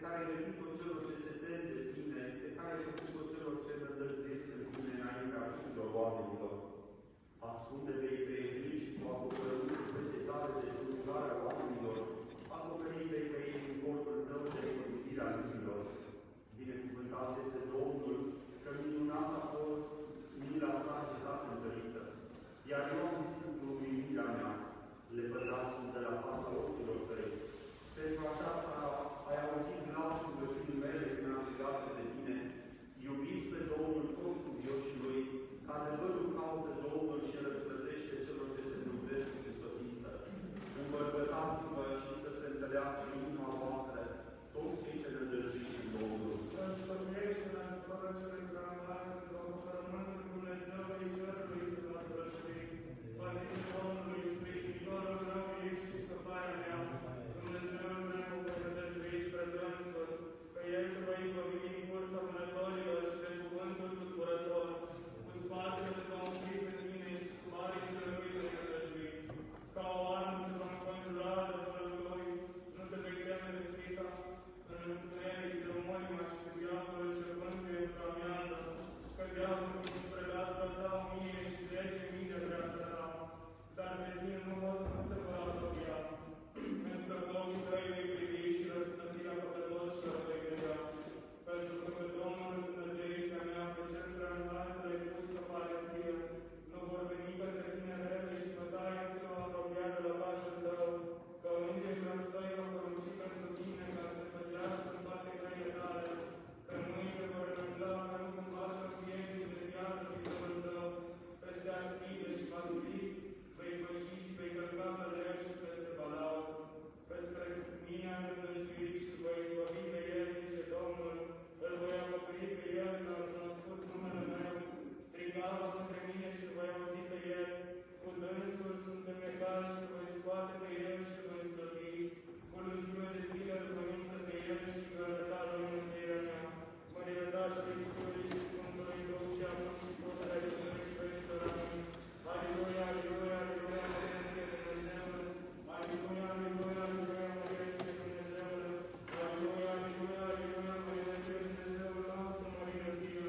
care ai venit-o celor ce se tem de tine, pe care ai făcut-o celor ce nădăjduiesc în tine înaintea tuturor oamenilor. Ascunde pe ei și cu acopărământ pățetare de tulburarea oamenilor, acoperi pe ei cu corpul tău de mântuirea lumilor. Binecuvântat este Domnul, că minunat a fost mila sa cetate întărită. Iar eu am zis într-o uimirea mea, lepădați sunt de la fața ochilor tăi. Pentru aceasta ai auzit glasul rugăciunii mele când am strigat de tine. Iubiți pe Domnul toți cuvioșii lui, că adevărul caută Domnul și răsplătește celor ce se mântuiesc cu Hristosință. Îmbărbătați-vă și să se întărească inima voastră toți cei ce nădăjduiți în Domnul. Răspătuiește-ne fără cele granulate, Domnul, fărământul Dumnezeului Cerului să mă strășui. Păziți Domnului, sprijinitorul rău ești și scăparea mea. Dumnezeul meu, că nădăjduiți spre dânsul, că El te va izbăvi din cursa vânătorilor și de cuvântul tulburător. Cu spatele te va umpli pe tine și cu aripi de lui te nădăjdui. Ca o armă te va înconjura de vărători, nu te vei teme de frica. În întuneric de omorima și cu diavolul ce vântuie într-amiază, că diavolul îți predată ta 1000 și 10.000 de dreapta ta, dar de tine nu se va apropia. Însă ochii tăi vei privi și răsplătirea păcătoșilor vei vedea. Pentru că pe Domnul Dumnezeirea mea, pe cel prea înalt l-ai pus scăpare ție, nu vor veni către tine rele și bătaie se va apropia de lăcașul tău, că îngerilor săi va porunci pentru tine ca să te păzească în toate căile tale, că mâinile vor renunța, că nu cumva să fie de viață viitorul tău, peste aspide și basiliți, vei păși și vei călca pe lemn și peste balau. Peste mine am nădăjduit și voi izbăvi pe el, zice Domnul, îl voi acoperi pe el, că am cunoscut numele meu, strigați între mine și îl voi auzi pe el, cu dânsul sunt îmnecat și îl voi scoate pe el și îl voi slăvi, cu lungime de zile îl voi mintă pe el și îl voi arăta lui mântuirea mea. Mărire Tatălui, Fiului și Sfântului Duh și acum și puterea de Dumnezeu Sfântul. Amin. Aleluia, aleluia, aleluia, măreție Dumnezeul. Aleluia, aleluia, aleluia, măreție Dumnezeul. Aleluia, aleluia, aleluia, măreție Dumnezeul nostru, mărire ție.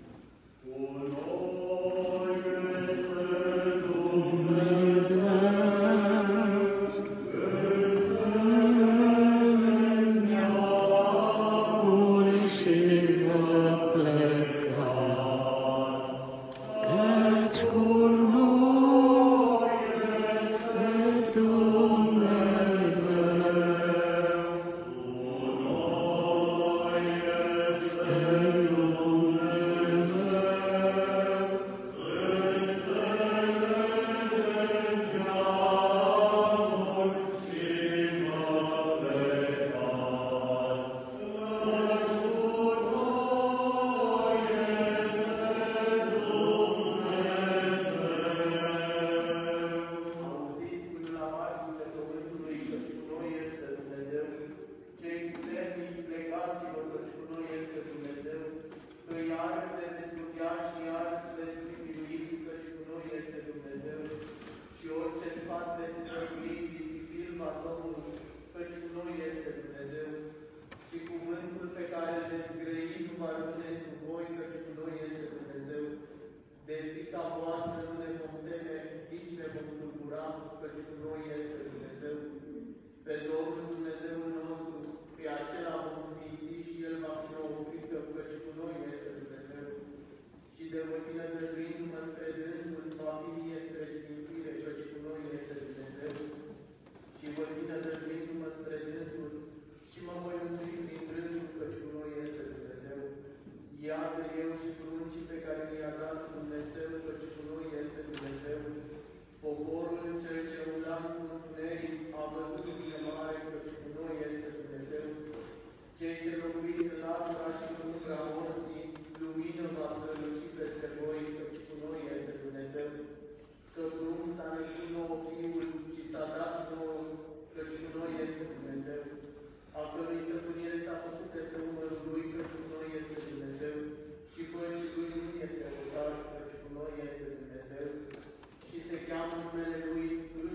Cu noi este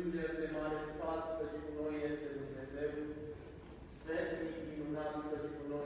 Sfetnic minunat, căci cu noi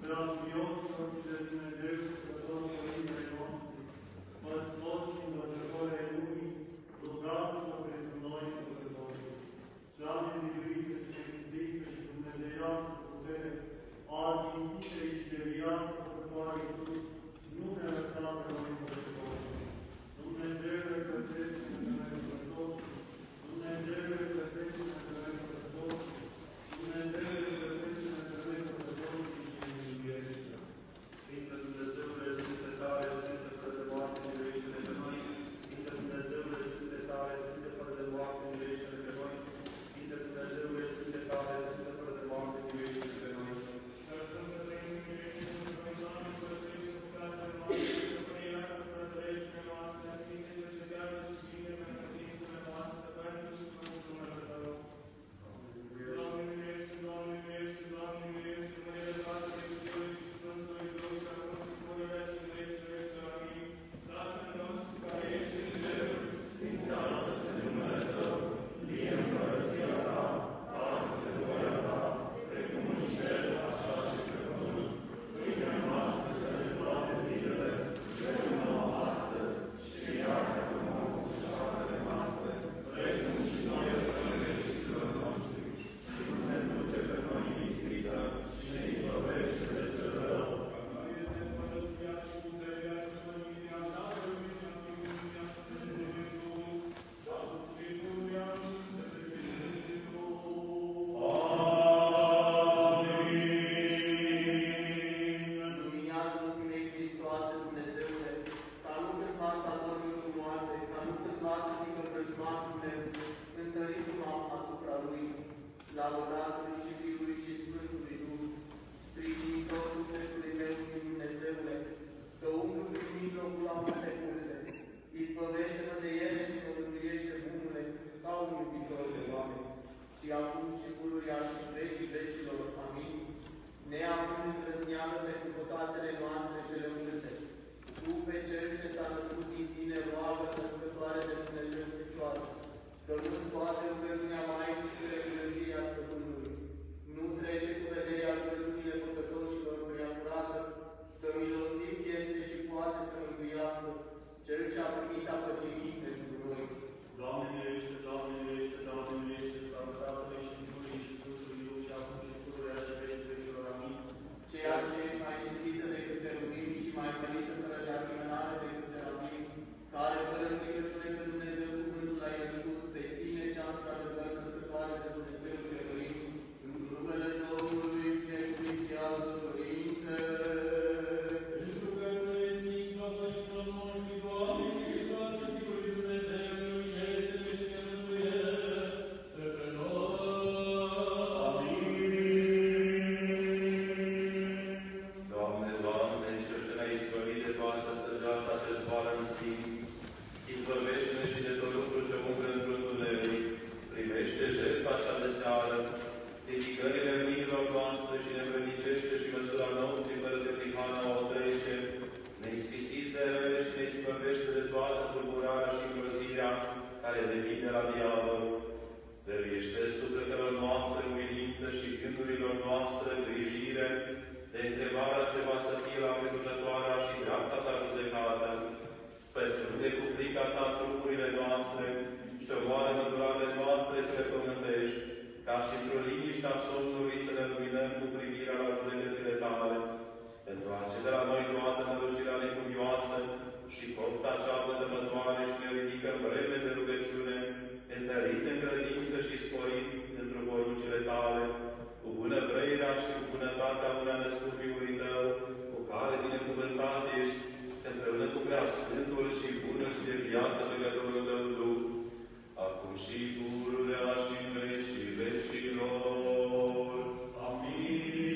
și pururea și în vecii vecilor. Amin.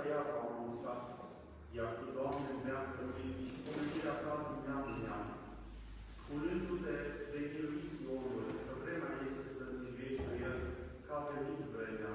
ea ca un uscat, iar Tu, Doamne, îndreaptă-mi și pomenirea Ta din neam în neam. Sculându-te de chinuiți omul, că vremea este să învivești pe el, că a venit vremea,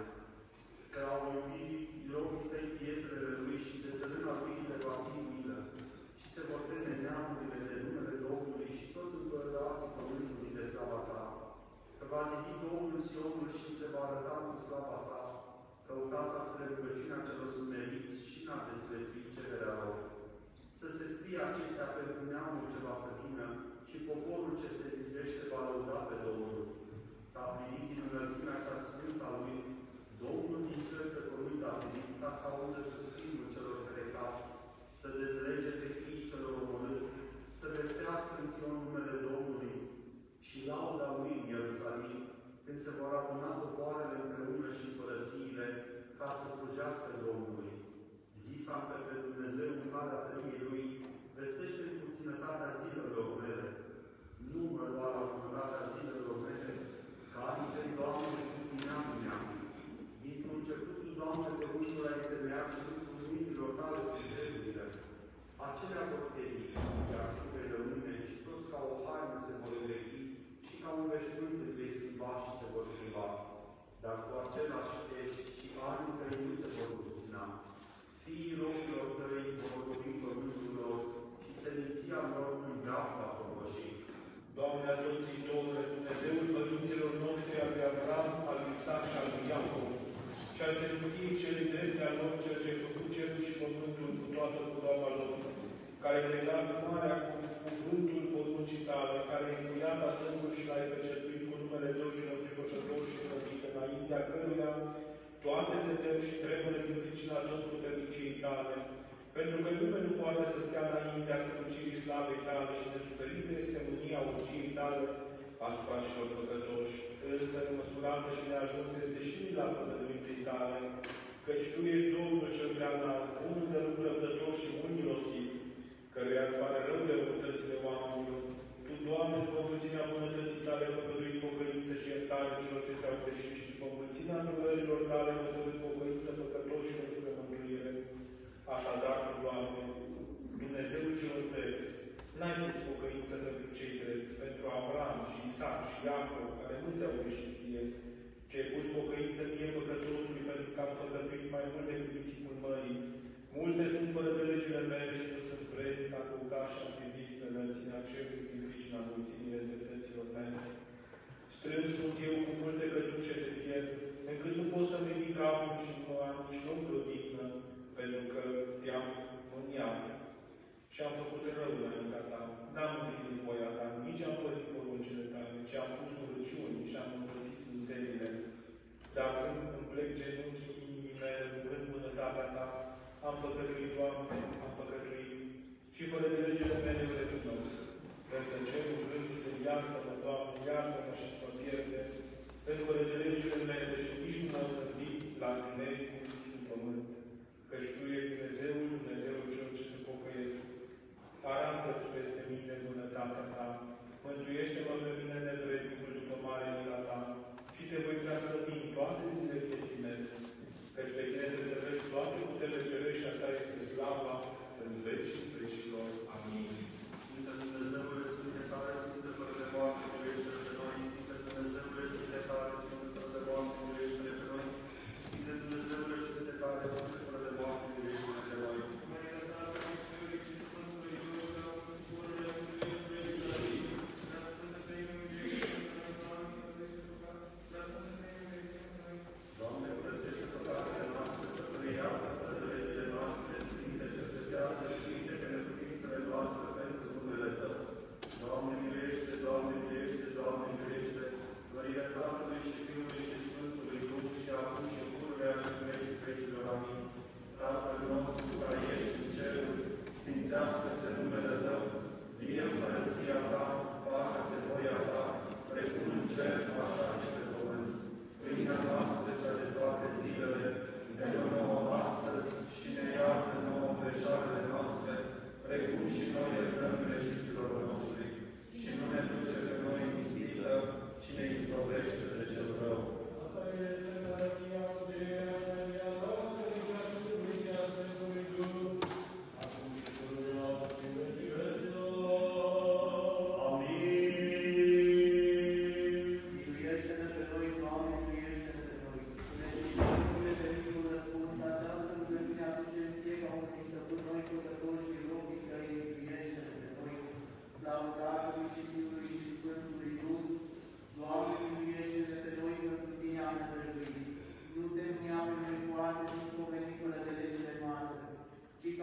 că au iubit locul Tăi pietrele Lui și de țărâna Lui le va fi milă, și se vor teme neamurile de numele Domnului și toți împărății pământului de slava Ta. Că va zidi Domnul Sionul și se va arăta cu slava sa, căutata spre rugăciunea celor smeriți și n-a desprețuit cererea lor. Să se scrie acestea pentru neamul ce va să vină și poporul ce se zidește va lăuda pe Domnul. Că a privit din înălțimea cea sfântă a Lui, Domnul din cer pe pământ a venit ca să audă suspinul celor plecați, să dezlege pe fiii celor omorâți, să vestească în Sion numele Domnului și lauda Lui în Ierusalim, când se vor aduna popoarele împreună și împărățiile, ca să slujească Domnului. Zisa pe Dumnezeu în calea tăriei Lui, vestește în puținătatea zilelor mele. Nu mă lua la jumătatea zilelor mele, ca anii Tăi, Doamne, din neam în neam. Dintr-un începutul, Doamne, pământul ai întemeiat și lucrul mâinilor Tale sunt cerurile. Acelea vor tăi, iar tu vei rămâne și toți ca o haină se vor învechi și ca un veșmânt îl vei schimba și se vor schimba. Dar cu același ești și anii Tăi nu se vor puțina. Fiii robilor Tăi vor vorbi pământul lor și seminția lor în dreapta pămășii. Doamne, Adopțitorule, Dumnezeul părinților noștri, al lui Avram, al lui Isaac și al lui Iacov, și al seminției celei drepte al lor, cel ce ai făcut cerul și pământul cu toată cudoama lor, care ai legat marea cu cuvântul poruncii Tale, care ai încuiat adâncul și l-ai pecetuit cu numele Tău celor fricoșători și slăvit, înaintea căruia toate se tem și tremură din pricina tot puternicii Tale, pentru că nimeni nu poate să stea înaintea strălucirii slavei Tale și nesuferită este mânia urgiei Tale asupra celor păcătoși, însă nemăsurată și neajunsă este și mila făgăduinței Tale, căci Tu ești Domnul cel prea înalt, unul de lucru răbdător și mult milostiv, căruia îți pare rău de răutățile oamenilor. Tu, Doamne, după mulțimea bunătății Tale, făgăduit pocăință și iertare celor ce ți-au greșit și după mulțimea îndurărilor Tale, hotărât pocăință păcătoși și spre mântuire. Așadar, Doamne, Dumnezeul celor drepți, n-ai pus pocăință pentru cei drepți, pentru Avram și Isaac și Iacov, care nu ți-au greșit ție, ci ai pus pocăință mie păcătosului, pentru că am păcătuit mai mult decât nisipul mării. Multe sunt fără de legile mele și nu sunt vrednic a căuta și a privit spre înălțimea cerului din pricina mulțimii dreptăților mele. Strâns sunt eu cu multe cătușe de fier, încât nu pot să-mi ridic capul și nu am nici loc de odihnă, pentru că Te-am mâniat și am făcut rău înaintea Ta. N-am împlinit voia Ta, nici am păzit poruncile Tale, ci am pus urăciuni și am împărțit sfintelile. Dar când îmi plec genunchii inimii mele, rugând bunătatea Ta, am păcătuit, Doamne, am păcătuit și fără de legile mele îl recunosc. Însă cerul rândul de iartă-mă, Doamne, iartă-mă și mă pierde, pentru fără de legile mele și nici nu mă sărbit la întunericul sub pământ. Căci Tu ești Dumnezeul, Dumnezeul celor ce se pocăiesc. Arată-ți peste mine bunătatea Ta, mântuiește-mă pe mine nevrednicul după mare mila Ta și Te voi prea slăvi în toate zilele vieții mele. Căci pe Tine să vezi toate puterile cerești și a Ta este slava în vecii vecilor. Amin. Sfântă Dumnezeule, Sfânte tare, Sfânte fără de moarte, miluiește-ne pe noi. Sfânte Dumnezeule, Sfânte tare, Sfânte fără de moarte, miluiește-ne pe noi. Sfânte Dumnezeule, Sfânte tare, Sfânte fără de moarte, miluiește-ne pe noi. Doamne, curățește păcatele noastre, stăpânește fără de legile noastre, Sfinte, cercetează și uite că ne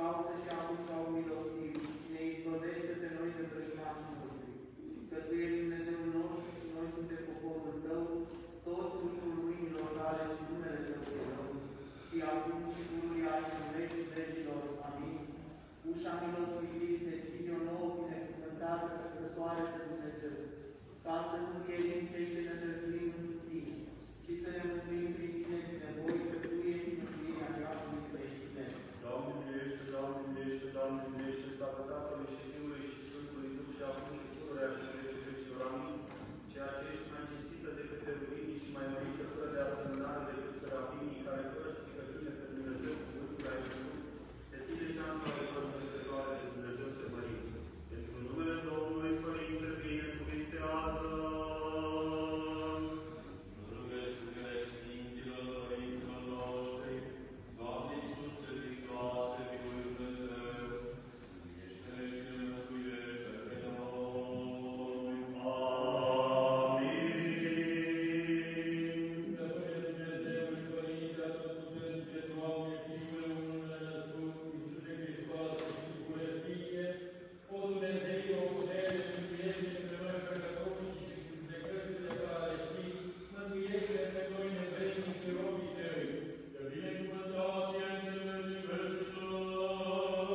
caută și acum sau milostiv și ne izbăvește pe noi de vrăjmașii noștri. Că Tu ești Dumnezeul nostru și noi suntem poporul Tău, toți lucrul mâinilor Tale și numele Tău e rău, și acum și pururia și în vecii vecilor. Amin. Ușa milostivirii deschide o nouă binecuvântare păstrătoare de Dumnezeu, ca să nu pierim cei ce ne dăjduim într Tine, ci să ne mântuim prin Tine din nevoi, că Tu ești mântuirea neamului creștinesc. Doamne miluiește, Doamne miluiește, Doamne miluiește, slavă Tatălui și Fiului și Sfântului Duh și acum și pururea și în vecii vecilor. Amin. Ceea ce ești mai cinstită decât teruvinii și mai mărită fără de asemănare decât serafinii, care fără stricăciune pe Dumnezeu cuvântul ai făcut, de Tine cea înflăcătoare de Dumnezeu te mărim. Pentru numele Domnului, Părinte, binecuvintează! Rugăciunile Sfinților Părinților noștri, Doamne Iisuse Hristoase, Fiul lui Dumnezeu, miluiește-ne și ne mântuiește pe noi. Amin. Slăvire Dumnezeului, Părinte Atotputernice, Doamne, Fiule unul nenăscut, Iisuse Hristoase și Duhule Sfinte, o Dumnezeu, o putere și mântuiește pe noi păcătoși și judecățile care știi, mântuiește pe noi nevrednici și robii Tăi, că binecuvântat ești în vecii vecilor.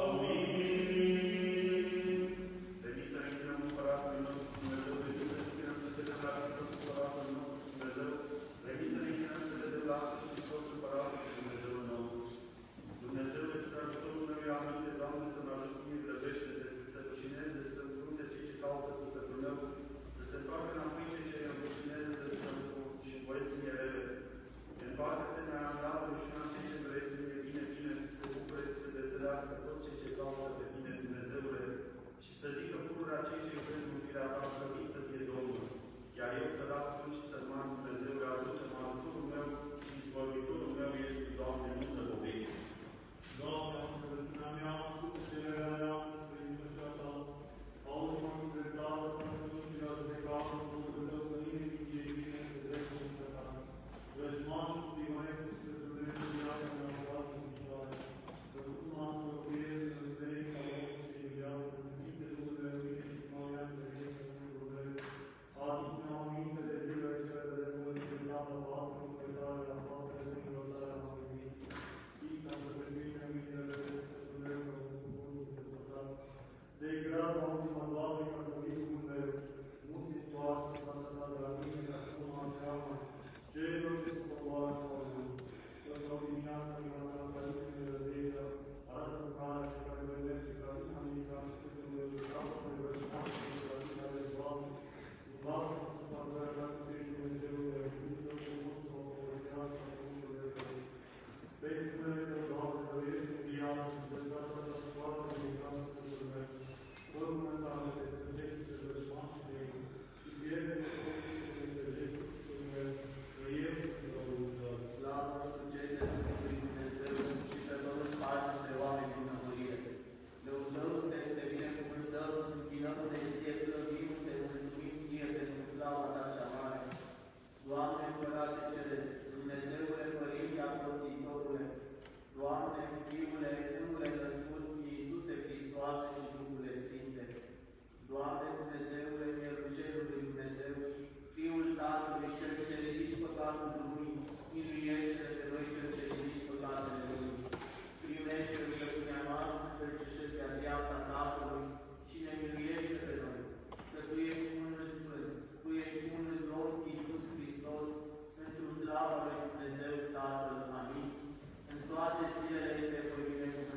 Amin. Veni să ne închinăm Împăratului nostru Dumnezeu, veni să ne închinăm să vedem la Hristos Împăratul nostru Dumnezeu, veni să ne închinăm să vedem la Hristos Împăratul și Dumnezeul nostru. Dumnezeu este ajutorul meu, aminte, Doamne, să mă ajuți mie, grăbește-te, să se rușineze, să înfrunte cei ce caută sufletul meu, să se întoarcă înapoi cei ce îi rușineze, să și învoiesc mie rele. Întoarcă-se mai amlarul și în cei ce doresc mie bine, bine, să se bucure și să se veselească toți cei ce caută pe tine, Dumnezeule, și să zică pururea cei ce iubesc mântuirea ta, slăvit să fie Domnul. Iar eu să dat sunt și sărman, Dumnezeule, ajută-mă, ajutorul meu și izbăvitorul meu ești Tu, Doamne, nu zăbovești. Doamne, înțelepciunea mea, ascultă cererea mea, prin dușa Ta. Auzi-mă cu dreptate, până la judecată, pentru Tău, că nimeni din cei bine se dreptul în păcat. Vrăjmașul primăie cu sfârșurile și viața mea vreasă în picioare. Că Tu m-am sfătuiesc în înțeleg ca om și în viață, în minte lucrurile mine și mai am de mine în probleme. Aduc-mi aminte de zile cele de mult, de dată patru, pe care la faptele mâinilor Tale am primit. Fix am pregătit minele de Dumnezeu, că sunt cuvântul de păcat. De-i grad, auzi-mă, Doamne, ca să vii cu meu. Nu te întoarce fața Ta de la mine, ca să nu mă seamă. Celor ce sunt popoare Domnului, că sau dimineața din Anacalițele de Rădeită, arată cu care și care vedem și care nu am indicat și că ne ducată pe vrăjmași și că nu care Doamne, lasă-mă să mă vrăjea cu Tine Dumnezeule, ajută și mult să mă povestească cuvântul de Tău. Pentru numele Tău, Doamne, trăiești în viață și de viața Ta scoată din viață să urmezi. Părul meu tale te strângește pe vrăjmașii Tăi și pierde-te totul și te întâlnești cu Dumnezeu, că eu sunt Domnul Tău. Slavă străgește Sfântului Dumnezeu și pe pământ pace între oameni din nămurire. Lăudăm-te, te binecuvântăm, închinăm-te, ție slăvim-te, mulțumim ție pentru slava Ta cea mare. Doamne, Împărate Ceresc, Dumnezeule, Părinte Apățitorule, Doamne, Fiule, Unule născut, Iisuse Hristoase și Duhule Sfinte, Doamne, Dumnezeule, Mielușelul lui Dumnezeu, Fiul Tatălui, Cel ce ridici păcatul lumii, miluiește-ne pe noi, Cel ce ridici păcatele lumii. Primește rugăciunea noastră, Cel ce șezi de-a dreapta Tatălui, și ne miluiește pe noi, că Tu ești unul Sfânt, Tu ești unul nou, Iisus Hristos, într-o slava lui Dumnezeu Tatăl. Amin. În toate zilele te voi binecuvânta.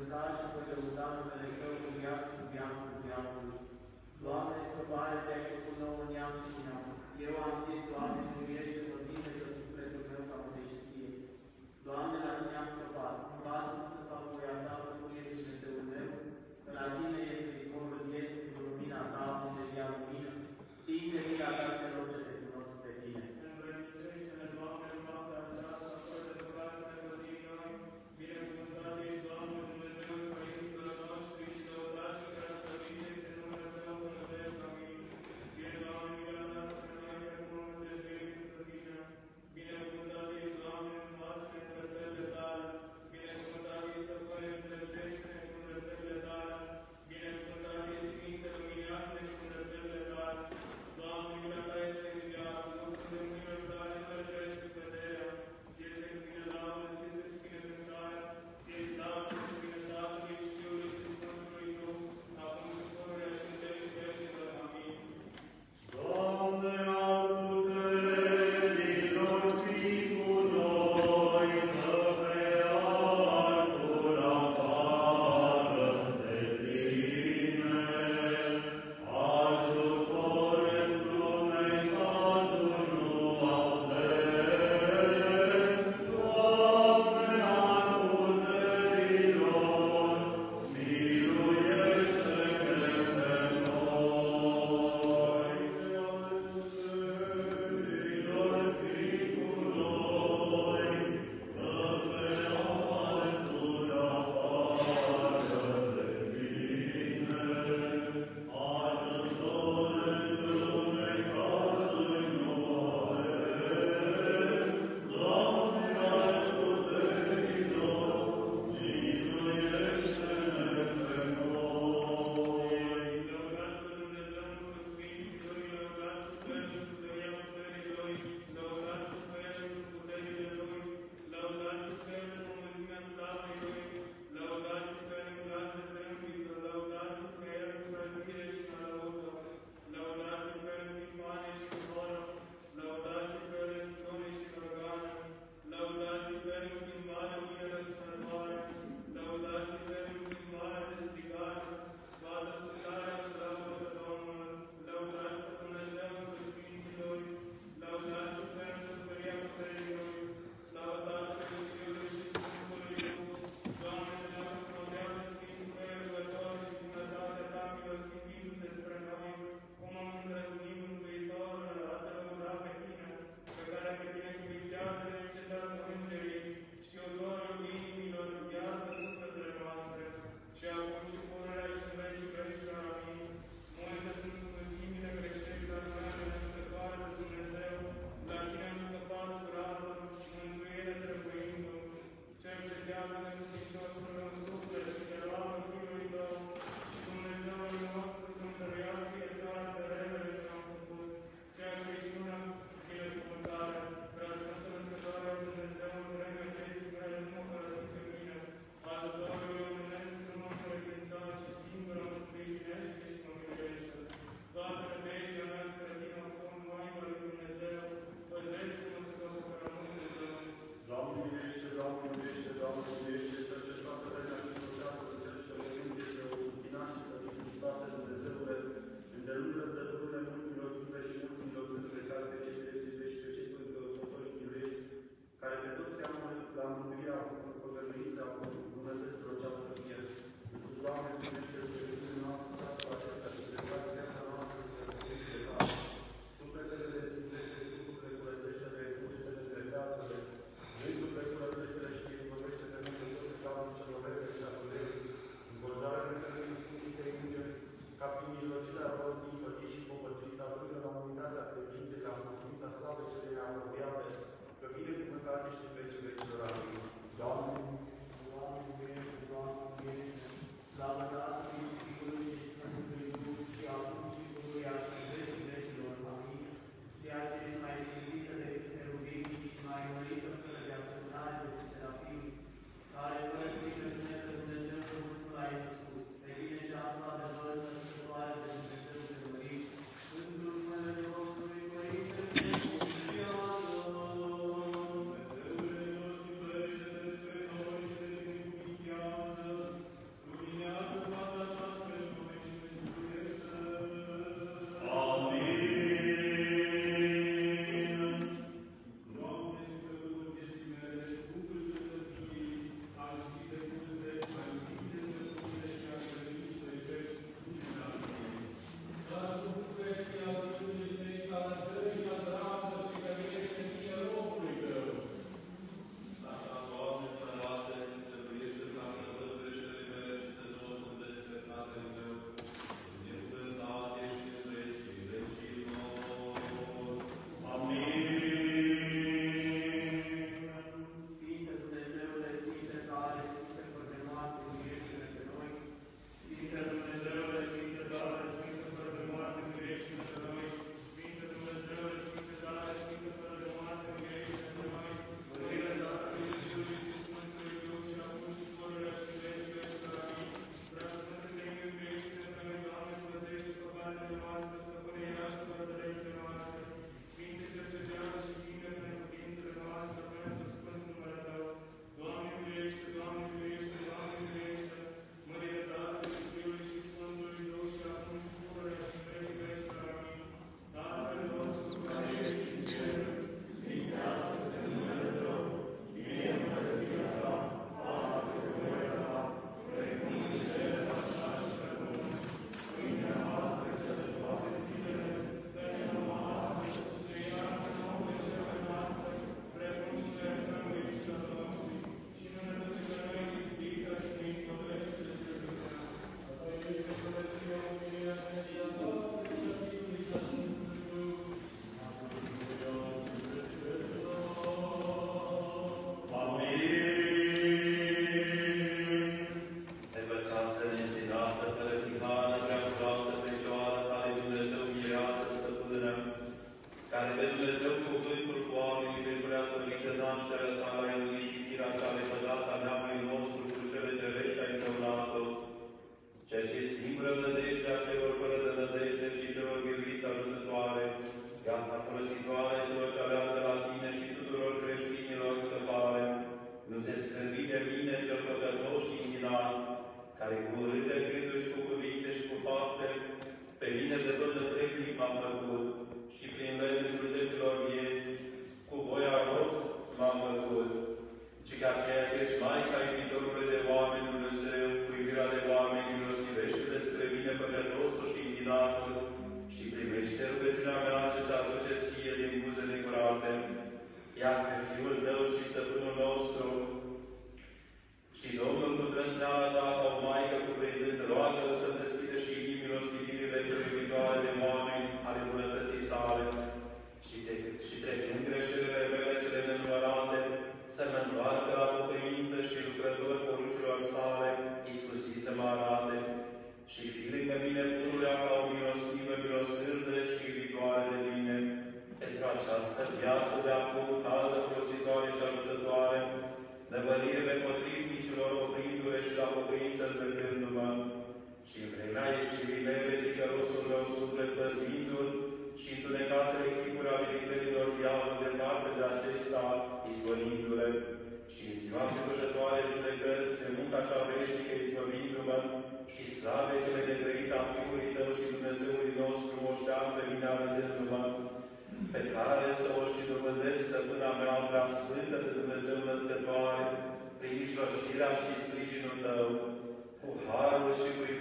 prin mijlocirea și sprijinul Tău, cu harul și cu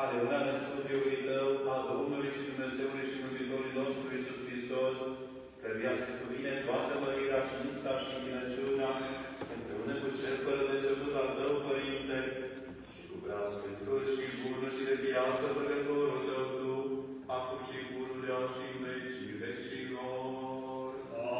de una născut Fiului Tău, a Domnului și Dumnezeului și Mântuitorului nostru Iisus Hristos, căruia se cuvine toată mărirea, cinsta și închinăciunea, împreună cu cel fără de început al Tău, Părinte, și cu preasfântul și bunul și de viață Părătorul Tău, Tu, acum și pururea și în vecii vecilor.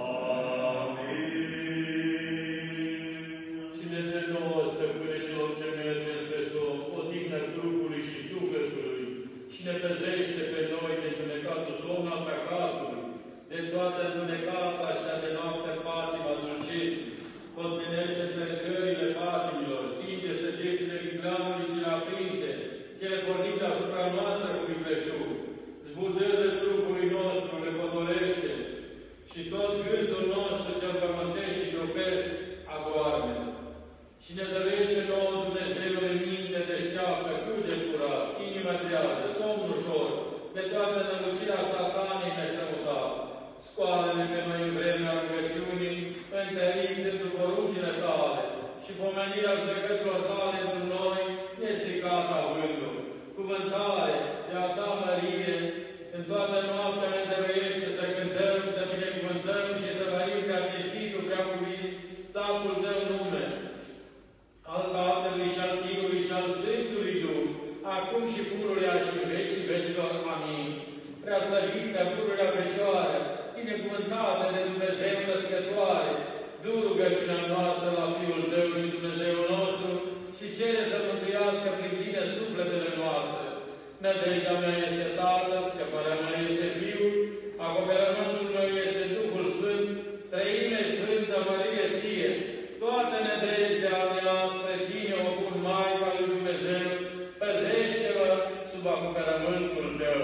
Cine de nouă, stăpâne celor ce mergeți pe somn, odihnă trupului și sufletului, și ne păzește pe noi de întunecatul somn al păcatului, de toată întunecata așa de noapte patima dulceții, contenește încercările patimilor, stinge săgețile vicleanului cele aprinse, cele pornite asupra noastră cu vicleșug, zburdările trupului nostru le potolește, și tot gândul nostru cel pământesc și trupesc adoarme. Și ne dărește nouă Dumnezeule minte deșteaptă, cuget curat, inimă trează, somn ușor, de toată nălucirea satanei nestrămutat. Scoală-ne pe noi în vremea rugăciunii, întăriți într-o poruncile Tale și pomenirea judecăților Tale într noi, nestricat avându. Cuvântare de a Ta mărie, în toată noaptea ne dăruiește să cântăm, să binecuvântăm și să mărim ca cinstitul preacuvit Sfântul Tău nume, al Tatălui și al Fiului și al Sfântului Duh, acum și pururea și în vecii vecilor. Amin. Prea slăvită, pururea Fecioară, binecuvântată de Dumnezeu născătoare, du rugăciunea noastră la Fiul Tău și Dumnezeul nostru și cere să mântuiască prin tine sufletele noastre. Nădejdea mea este Tatăl, scăparea mea este Fiul, acoperământul meu este Duhul Sfânt, Trăime Sfântă, mărire Ție, toată nădejdea mea spre Tine o pun, Maica lui Dumnezeu, păzește-mă sub acoperământul Tău.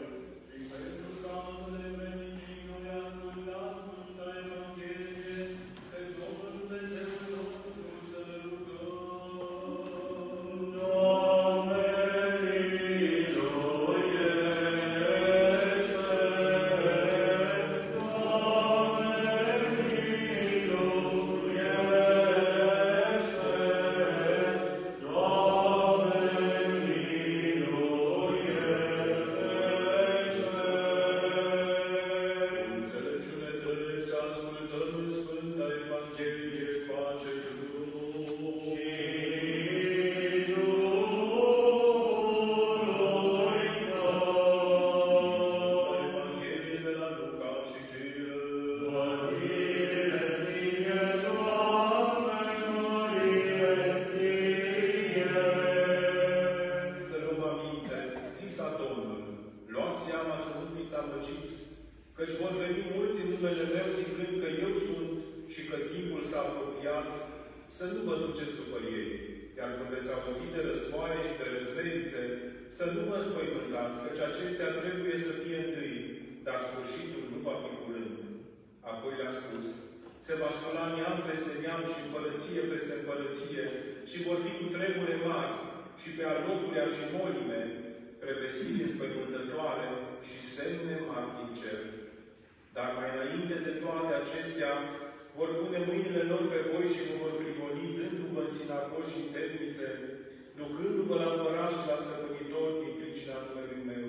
Căci vor veni mulți în numele meu zicând că eu sunt și că timpul s-a apropiat, să nu vă duceți după ei. Iar când veți auzi de războaie și de răzverițe, să nu vă spăimântați, căci acestea trebuie să fie întâi, dar sfârșitul nu va fi curând. Apoi le-a spus, se va spăla neam peste neam și împărăție peste împărăție și vor fi cu tremure mari și pe alocurea și molime, prevestiri înspăimântătoare și semne mari din cer. Dar mai înainte de toate acestea, vor pune mâinile lor pe voi și vă vor prigoni, dându-vă în sinagogi și în temnițe, ducându-vă la împărat și la stăpânitori din pricina numelui meu.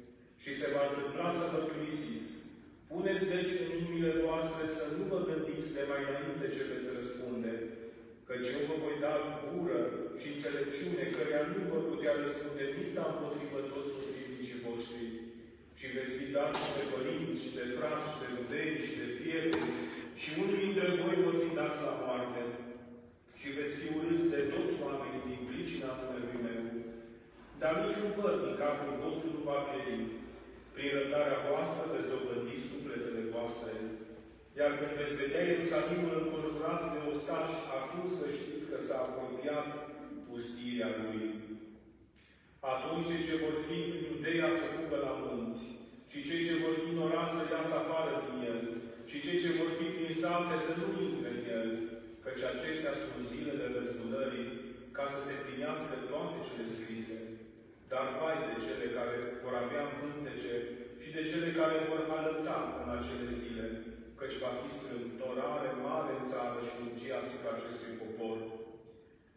Și se va întâmpla să vă primisiți. Puneți deci în inimile voastre să nu vă gândiți de mai înainte ce veți răspunde, căci eu vă voi da gură și înțelepciune, căreia nu vor putea răspunde nici împotrivă toți potrivnicii voștri, și veți fi dați și de părinți, și de frați, și de rudeni, și de prieteni, și unii dintre voi vor fi dați la moarte, și veți fi urâți de toți oamenii din pricina numelui meu. Dar niciun păr din capul vostru nu va pieri. Prin răbdarea voastră veți dobândi sufletele voastre. Iar când veți vedea Ierusalimul înconjurat de ostași, atunci să știți că s-a apropiat pustirea lui. Atunci cei ce vor fi în Iudeea să fugă la munți, și cei ce vor fi în oraș să iasă afară din el, și cei ce vor fi prin salte să nu intre în el, căci acestea sunt zilele răzbunării, ca să se plinească toate cele scrise. Dar vai de cele care vor avea pântece și de cele care vor alăpta în acele zile, căci va fi strâmtorare mare în țară și urgie asupra acestui popor.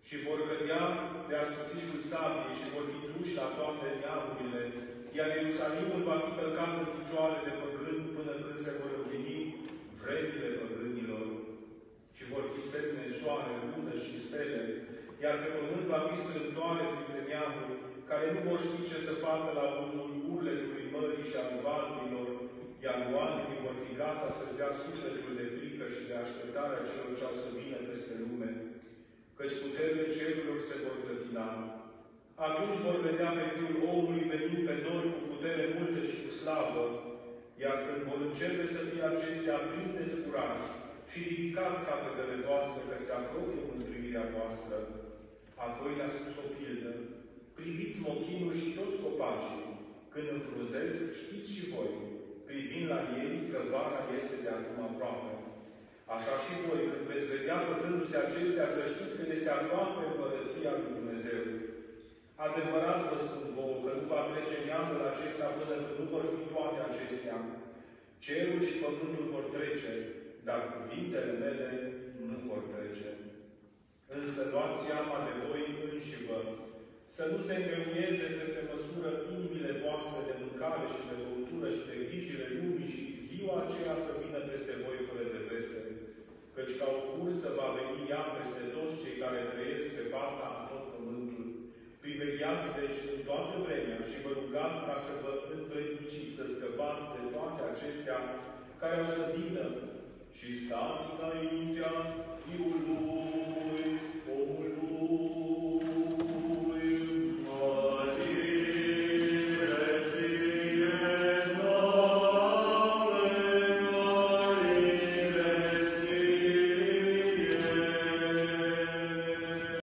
și vor cădea de ascuțișul sabiei și vor fi duși la toate neamurile, iar Ierusalimul va fi călcat în picioare de păgâni până când se vor împlini vremile păgânilor. Și vor fi semne, soare, lună și stele, iar pe pământ va fi strântoare printre neamuri, care nu vor ști ce să facă la auzul urletului mării și al valurilor, iar oamenii vor fi gata să dea sufletul de frică și de așteptarea celor ce au să vină peste lume, căci puterile cerurilor se vor clătina. Atunci vor vedea pe Fiul omului venind pe noi cu putere multă și cu slavă, iar când vor începe să fie acestea, prindeți curaj și ridicați capetele voastre, că se apropie mântuirea voastră. Apoi le-a spus o pildă: priviți mochinul și toți copacii, când înfrunzesc, știți și voi, privind la ei, că vara este de acum aproape. Așa și voi, când veți vedea făcându-se acestea, să știți că este aproape împărăția lui Dumnezeu. Adevărat vă spun vouă că nu va trece neamul acesta până când nu vor fi toate acestea. Cerul și pământul vor trece, dar cuvintele mele nu vor trece. Însă luați seama de voi înșivă, să nu se îngreuieze peste măsură inimile voastre de mâncare și de băutură și de grijile lumii și ziua aceea să vină peste voi fără de veste, căci ca o cursă va veni ea peste toți cei care trăiesc pe fața a tot pământul. Privegheați deci în toată vremea și vă rugați ca să vă învredniciți să scăpați de toate acestea care o să vină și stați înaintea Fiului